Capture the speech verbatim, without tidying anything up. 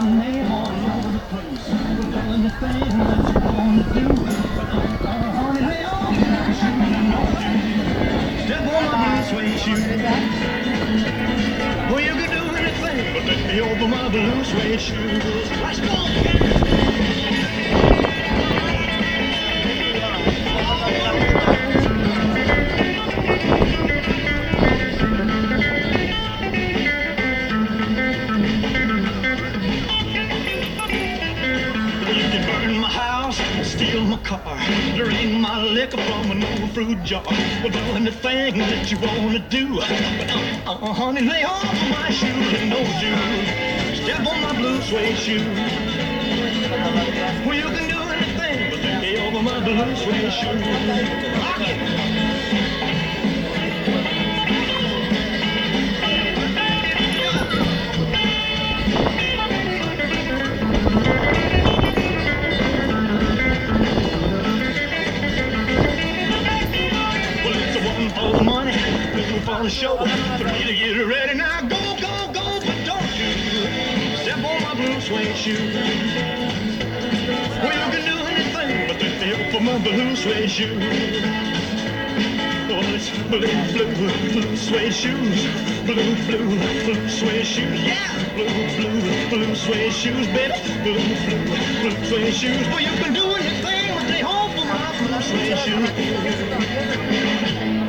may all over the place. We're doing the thing that you wanna do. Oh, honey, lay on my shoes and no shoes. Step on my blue suede shoes. Well, you can do anything but let me over my blue suede shoes. Let's go! Steal my car, drain my liquor from an old fruit jar. Well, do anything that you wanna do, but uh, uh, honey, lay off my shoes and no shoes. Step on my blue suede shoes. Well, you can do anything but lay over my blue suede shoes. Rock it. On the show, three to get ready now. Go, go, go, but don't you step on my blue suede shoes. Well, you can do anything but the feel for my blue suede shoes. Oh, it's blue, blue, blue suede shoes. Blue, blue, blue suede shoes. Yeah, blue, blue, blue suede shoes, baby. Blue, blue, blue suede shoes. Well, you can do anything but they hold for my blue suede shoes.